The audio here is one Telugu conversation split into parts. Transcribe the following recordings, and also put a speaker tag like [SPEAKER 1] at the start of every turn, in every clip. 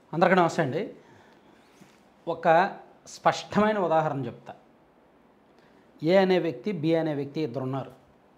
[SPEAKER 1] అందరికీ నమస్తే అండి. ఒక స్పష్టమైన ఉదాహరణ చెప్తా. ఏ అనే వ్యక్తి, బి అనే వ్యక్తి ఇద్దరున్నారు.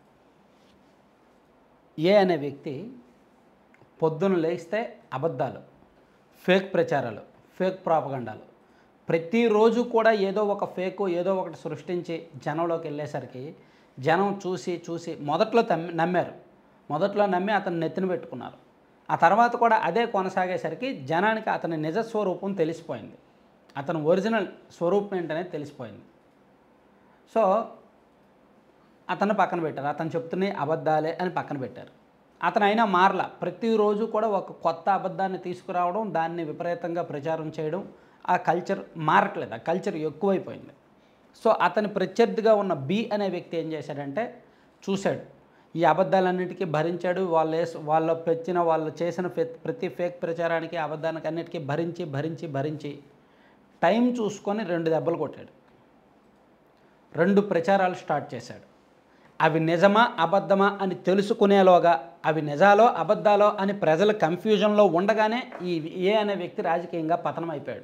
[SPEAKER 1] ఏ అనే వ్యక్తి పొద్దున లేస్తే అబద్ధాలు, ఫేక్ ప్రచారాలు, ఫేక్ ప్రాపగండాలు ప్రతిరోజు కూడా ఏదో ఒక ఫేకు ఏదో ఒకటి సృష్టించి జనంలోకి వెళ్ళేసరికి జనం చూసి మొదట్లో నమ్మారు. మొదట్లో నమ్మి అతను నెత్తిన పెట్టుకున్నారు. ఆ తర్వాత కూడా అదే కొనసాగేసరికి జనానికి అతని నిజ స్వరూపం తెలిసిపోయింది. అతని ఒరిజినల్ స్వరూపం ఏంటనేది తెలిసిపోయింది. సో అతను పక్కన పెట్టారు. అతను చెప్తున్నాయి అబద్ధాలే అని పక్కన పెట్టారు. అతను అయినా మారల. ప్రతిరోజు కూడా ఒక కొత్త అబద్ధాన్ని తీసుకురావడం, దాన్ని విపరీతంగా ప్రచారం చేయడం, ఆ కల్చర్ మారట్లేదు. ఆ కల్చర్ ఎక్కువైపోయింది. సో అతని ప్రత్యర్థిగా ఉన్న బి అనే వ్యక్తి ఏం చేశాడంటే చూశాడు. ఈ అబద్ధాలన్నిటికీ భరించాడు. వాళ్ళు చేసిన ప్రతి ఫేక్ ప్రచారానికి అబద్ధానికి అన్నిటికీ భరించి టైం చూసుకొని 2 దెబ్బలు కొట్టాడు. 2 ప్రచారాలు స్టార్ట్ చేశాడు. అవి నిజమా అబద్ధమా అని తెలుసుకునేలోగా అవి నిజాలో అబద్ధాలో అని ప్రజల కన్ఫ్యూజన్లో ఉండగానే ఈ ఏ అనే వ్యక్తి రాజకీయంగా పతనం అయిపోయాడు.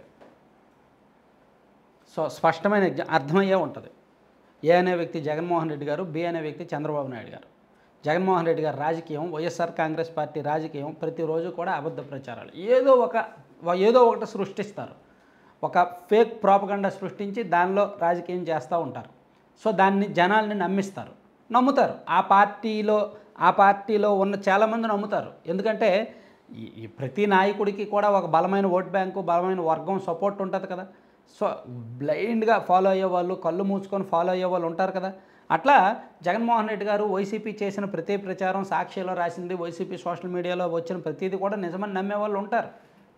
[SPEAKER 1] సో స్పష్టమైన అర్థమయ్యే ఉంటుంది. ఏ అనే వ్యక్తి జగన్మోహన్ రెడ్డి గారు, బి అనే వ్యక్తి చంద్రబాబు నాయుడు గారు. జగన్మోహన్ రెడ్డి గారి రాజకీయం, వైఎస్ఆర్ కాంగ్రెస్ పార్టీ రాజకీయం ప్రతిరోజు కూడా అబద్ధ ప్రచారాలు ఏదో ఒకటి సృష్టిస్తారు. ఒక ఫేక్ ప్రాపగండా సృష్టించి దానిలో రాజకీయం చేస్తూ ఉంటారు. సో దాన్ని జనాల్ని నమ్ముతారు. ఆ పార్టీలో ఉన్న చాలామంది నమ్ముతారు. ఎందుకంటే ఈ ప్రతి నాయకుడికి కూడా ఒక బలమైన ఓట్ బ్యాంకు, బలమైన వర్గం సపోర్ట్ ఉంటుంది కదా. సో బ్లైండ్గా ఫాలో అయ్యేవాళ్ళు, కళ్ళు మూసుకొని ఫాలో అయ్యేవాళ్ళు ఉంటారు కదా. అట్లా జగన్మోహన్ రెడ్డి గారు వైసీపీ చేసిన ప్రతి ప్రచారం, సాక్షిలో రాసింది, వైసీపీ సోషల్ మీడియాలో వచ్చిన ప్రతిదీ కూడా నిజమని నమ్మేవాళ్ళు ఉంటారు.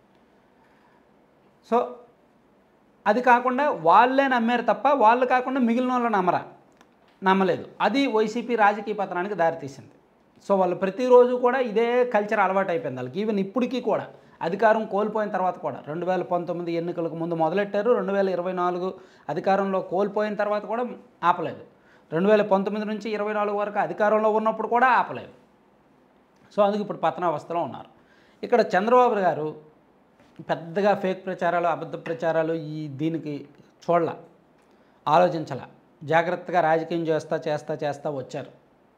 [SPEAKER 1] సో అది కాకుండా వాళ్ళే నమ్మారు తప్ప వాళ్ళు కాకుండా మిగిలిన వాళ్ళు నమ్మలేదు. అది వైసీపీ రాజకీయ పతనానికి దారితీసింది. సో వాళ్ళు ప్రతిరోజు కూడా ఇదే కల్చర్ అలవాటు అయిపోయింది వాళ్ళకి. ఈవెన్ ఇప్పటికీ కూడా అధికారం కోల్పోయిన తర్వాత కూడా 2019 ఎన్నికలకు ముందు మొదలెట్టారు. 2024 అధికారంలో కోల్పోయిన తర్వాత కూడా ఆపలేదు. 2019 నుంచి 24 వరకు అధికారంలో ఉన్నప్పుడు కూడా ఆపలేదు. సో అందుకు ఇప్పుడు పతనావస్థలో ఉన్నారు. ఇక్కడ చంద్రబాబు గారు పెద్దగా ఫేక్ ప్రచారాలు, అబద్ధ ప్రచారాలు దీనికి ఆలోచించాల. జాగ్రత్తగా రాజకీయం చేస్తా వచ్చారు.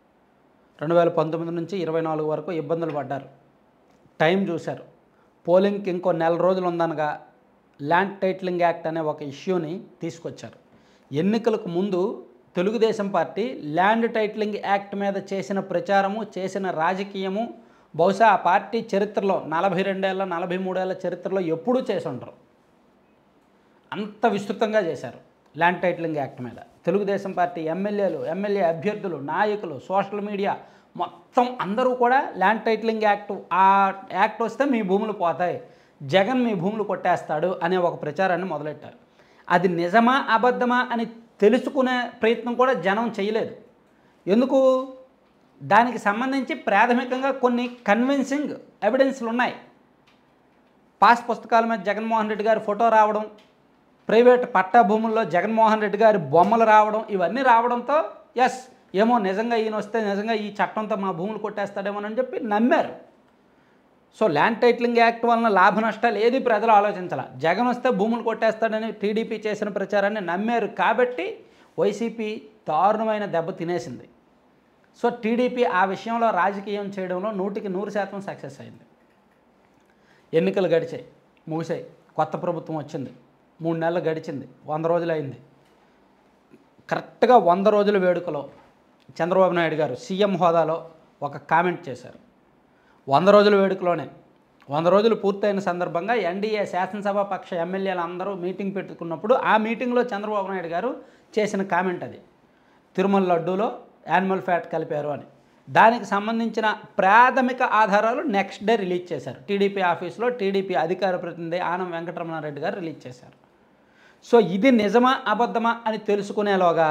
[SPEAKER 1] 2019 నుంచి 24 వరకు ఇబ్బందులు పడ్డారు. టైం చూశారు. పోలింగ్కి ఇంకో నెల రోజులు ఉందనగా ల్యాండ్ టైటిలింగ్ యాక్ట్ అనే ఒక ఇష్యూని తీసుకొచ్చారు. ఎన్నికలకు ముందు Telugu Desam party land titling act మీద చేసిన ప్రచారము, చేసిన రాజకీయము బహుశా ఆ పార్టీ చరిత్రలో 42 ఏళ్ళ 43 ఏళ్ళ చరిత్రలో ఎప్పుడూ చేసి ఉండరు. అంత విస్తృతంగా చేశారు ల్యాండ్ టైటిలింగ్ యాక్ట్ మీద. తెలుగుదేశం పార్టీ ఎమ్మెల్యే అభ్యర్థులు, నాయకులు, సోషల్ మీడియా మొత్తం అందరూ కూడా ల్యాండ్ టైటిలింగ్ యాక్ట్, ఆ యాక్ట్ వస్తే మీ భూములు పోతాయి, జగన్ మీ భూములు కొట్టేస్తాడు అనే ఒక ప్రచారాన్ని మొదలెట్టారు. అది నిజమా అబద్ధమా అని తెలుసుకునే ప్రయత్నం కూడా జనం చేయలేదు. ఎందుకు? దానికి సంబంధించి ప్రాథమికంగా కొన్ని కన్విన్సింగ్ ఎవిడెన్స్లు ఉన్నాయి. పాస్ పుస్తకాల మీద జగన్మోహన్ రెడ్డి గారి ఫోటో రావడం, ప్రైవేట్ పట్టా భూముల్లో జగన్మోహన్ రెడ్డి గారి బొమ్మలు రావడం, ఇవన్నీ రావడంతో ఏమో నిజంగా ఈయన వస్తే నిజంగా ఈ చట్టంతో మా భూములు కొట్టేస్తాడేమోనని చెప్పి నమ్మారు. సో ల్యాండ్ టైటిలింగ్ యాక్ట్ వలన లాభ నష్టాలు ఏది ప్రజలు ఆలోచించాల. జగన్ వస్తే భూములు కొట్టేస్తాడని టీడీపీ చేసిన ప్రచారాన్ని నమ్మారు కాబట్టి వైసీపీ దారుణమైన దెబ్బ తినేసింది. సో టీడీపీ ఆ విషయంలో రాజకీయం చేయడంలో 100% సక్సెస్ అయింది. ఎన్నికలు ముగిసాయి, కొత్త ప్రభుత్వం వచ్చింది, 3 నెలలు గడిచింది, 100 రోజులు అయింది. కరెక్ట్గా 100 రోజుల వేడుకలో చంద్రబాబు నాయుడు గారు సీఎం హోదాలో ఒక కామెంట్ చేశారు. 100 రోజుల వేడుకలోనే 100 రోజులు పూర్తయిన సందర్భంగా ఎన్డీఏ శాసనసభ పక్ష ఎమ్మెల్యేలు అందరూ మీటింగ్ పెట్టుకున్నప్పుడు ఆ మీటింగ్లో చంద్రబాబు నాయుడు గారు చేసిన కామెంట్ అది. తిరుమల లడ్డూలో యానిమల్ ఫ్యాట్ కలిపారు అని. దానికి సంబంధించిన ప్రాథమిక ఆధారాలు నెక్స్ట్ డే రిలీజ్ చేశారు. టీడీపీ ఆఫీస్లో టీడీపీ అధికార ప్రతినిధి ఆనం వెంకటరమణారెడ్డి గారు రిలీజ్ చేశారు. సో ఇది నిజమా అబద్ధమా అని తెలుసుకునేలోగా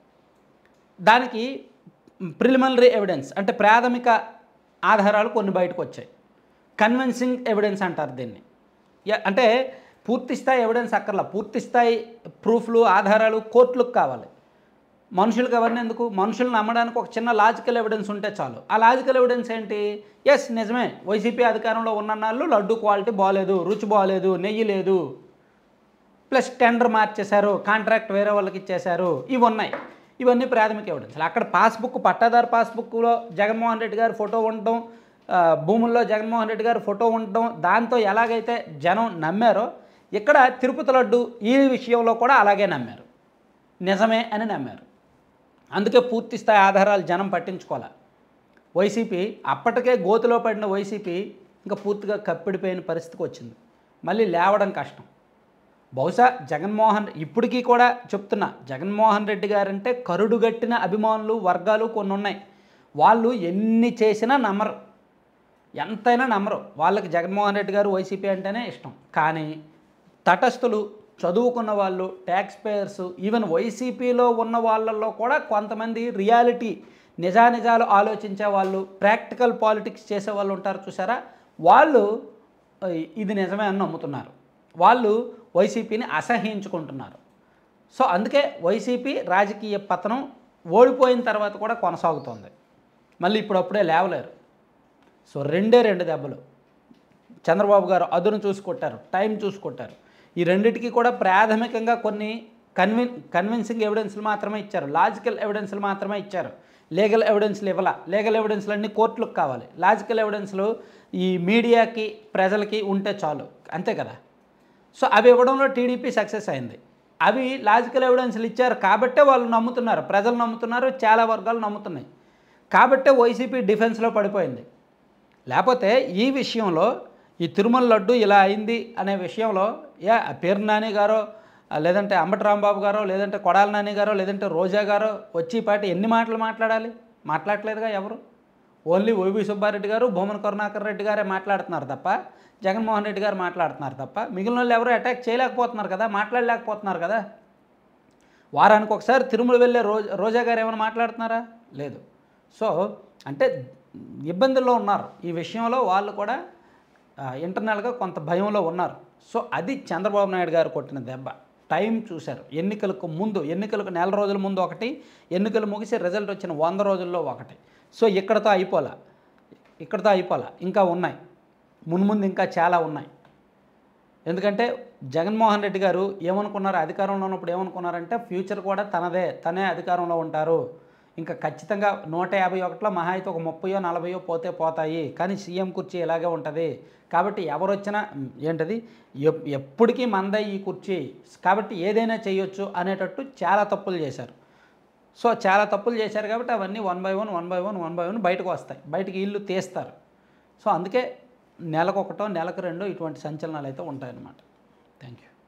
[SPEAKER 1] దానికి ప్రిలిమినరీ ఎవిడెన్స్ అంటే ప్రాథమిక ఆధారాలు కొన్ని బయటకు వచ్చాయి. కన్విన్సింగ్ ఎవిడెన్స్ అంటారు దీన్ని. అంటే పూర్తిస్థాయి ఎవిడెన్స్ అక్కర్లా, పూర్తిస్థాయి ప్రూఫ్లు, ఆధారాలు కోర్టులకు కావాలి. మనుషులకు అవన్నీ ఎందుకు? మనుషులు నమ్మడానికి ఒక చిన్న లాజికల్ ఎవిడెన్స్ ఉంటే చాలు. ఆ లాజికల్ ఎవిడెన్స్ ఏంటి? ఎస్ నిజమే, వైసీపీ అధికారంలో ఉన్నన్నాళ్ళు లడ్డు క్వాలిటీ బాలేదు, రుచి బాలేదు, నెయ్యి లేదు, ప్లస్ టెండర్ మార్చేశారు, కాంట్రాక్ట్ వేరే వాళ్ళకి ఇచ్చేశారు, ఇవి ఉన్నాయి. ఇవన్నీ ప్రాథమిక ఎవిడెన్స్లు. అక్కడ పాస్బుక్, పట్టాదారు పాస్బుక్లో జగన్మోహన్ రెడ్డి గారి ఫోటో ఉండటం, భూముల్లో జగన్మోహన్ రెడ్డి గారి ఫోటో ఉండటం, దాంతో ఎలాగైతే జనం నమ్మారో ఇక్కడ తిరుపతి లడ్డు ఈ విషయంలో కూడా అలాగే నమ్మారు, నిజమే అని నమ్మారు. అందుకే పూర్తి స్థాయి ఆధారాలు జనం పట్టించుకోవాలి. వైసీపీ అప్పటికే గోతులో పడిన వైసీపీ ఇంకా పూర్తిగా కప్పిడిపోయిన పరిస్థితికి వచ్చింది. మళ్ళీ లేవడం కష్టం. బహుశా ఇప్పటికీ కూడా చెప్తున్నా, జగన్మోహన్ రెడ్డి గారంటే కరుడుగట్టిన అభిమానులు వర్గాలు కొన్ని ఉన్నాయి. వాళ్ళు ఎన్ని చేసినా నమ్మరు, ఎంతైనా నమ్మరు. వాళ్ళకి జగన్మోహన్ రెడ్డి గారు వైసీపీ అంటేనే ఇష్టం. కానీ తటస్థులు, చదువుకున్న వాళ్ళు, ట్యాక్స్ పేయర్స్, ఈవెన్ వైసీపీలో ఉన్న వాళ్ళల్లో కూడా కొంతమంది రియాలిటీ నిజానిజాలు ఆలోచించే వాళ్ళు, ప్రాక్టికల్ పాలిటిక్స్ చేసే వాళ్ళు ఉంటారు చూసారా, వాళ్ళు ఇది నిజమే అని నమ్ముతున్నారు. వాళ్ళు వైసీపీని అసహ్యించుకుంటున్నారు. సో అందుకే వైసీపీ రాజకీయ పతనం ఓడిపోయిన తర్వాత కూడా కొనసాగుతోంది. మళ్ళీ ఇప్పుడప్పుడే లేవలేరు. సో రెండు దెబ్బలు. చంద్రబాబు గారు అదును చూసుకొట్టారు, టైం చూసుకొట్టారు. ఈ రెండిటికి కూడా ప్రాథమికంగా కొన్ని కన్విన్సింగ్ ఎవిడెన్స్లు మాత్రమే ఇచ్చారు, లాజికల్ ఎవిడెన్స్లు మాత్రమే ఇచ్చారు. లీగల్ ఎవిడెన్స్లు ఇవ్వాల. లీగల్ ఎవిడెన్స్లు అన్నీ కోర్టులకు కావాలి. లాజికల్ ఎవిడెన్స్లు ఈ మీడియాకి, ప్రజలకి ఉంటే చాలు, అంతే కదా. సో అవి ఇవ్వడంలో టీడీపీ సక్సెస్ అయింది. అవి లాజికల్ ఎవిడెన్స్లు ఇచ్చారు కాబట్టే వాళ్ళు నమ్ముతున్నారు, ప్రజలు నమ్ముతున్నారు, చాలా వర్గాలు నమ్ముతున్నాయి. కాబట్టే వైసీపీ డిఫెన్స్లో పడిపోయింది. లేకపోతే ఈ విషయంలో, ఈ తిరుమల లడ్డు ఇలా అయింది అనే విషయంలో పేరు నాని గారో, లేదంటే అంబటి రాంబాబు గారో, లేదంటే కొడాల నాని గారో, లేదంటే రోజా గారో వచ్చి పాటి ఎన్ని మాటలు మాట్లాడాలి? మాట్లాడలేదుగా ఎవరు. ఓన్లీ వైవి సుబ్బారెడ్డి గారు, భూమన కరుణాకర్ రెడ్డి గారే మాట్లాడుతున్నారు తప్ప, జగన్మోహన్ రెడ్డి గారు మాట్లాడుతున్నారు తప్ప, మిగిలిన వాళ్ళు ఎవరు అటాక్ చేయలేకపోతున్నారు కదా, మాట్లాడలేకపోతున్నారు కదా. వారానికి ఒకసారి తిరుమల వెళ్ళే రోజా గారు ఏమైనా మాట్లాడుతున్నారా? లేదు. సో అంటే ఇబ్బందుల్లో ఉన్నారు. ఈ విషయంలో వాళ్ళు కూడా ఇంటర్నల్గా కొంత భయంలో ఉన్నారు. సో అది చంద్రబాబు నాయుడు గారు కొట్టిన దెబ్బ. టైం చూశారు. ఎన్నికలకు నెల రోజుల ముందు ఒకటి, ఎన్నికలు ముగిసి రిజల్ట్ వచ్చిన 100 రోజుల్లో ఒకటి. సో ఇక్కడతో అయిపోలా, ఇంకా ఉన్నాయి, మున్ముందు ఇంకా చాలా ఉన్నాయి. ఎందుకంటే జగన్మోహన్ రెడ్డి గారు ఏమనుకున్నారు, అధికారంలో ఉన్నప్పుడు ఏమనుకున్నారంటే ఫ్యూచర్ కూడా తనే అధికారంలో ఉంటారు, ఇంకా ఖచ్చితంగా 151లో మహా అయితే ఒక 30 40 పోతాయి, కానీ సీఎం కుర్చీ ఇలాగే ఉంటుంది, కాబట్టి ఎవరు వచ్చినా ఎప్పటికీ మందే ఈ కుర్చీ, కాబట్టి ఏదైనా చేయొచ్చు అనేటట్టు చాలా తప్పులు చేశారు. సో చాలా తప్పులు చేశారు కాబట్టి అవన్నీ వన్ బై వన్ బయటకు వస్తాయి, బయటికి ఇల్లు తీస్తారు. సో అందుకే నెలకు 1 నెలకు 2 ఇటువంటి సంచలనాలు అయితే ఉంటాయన్నమాట. Thank you.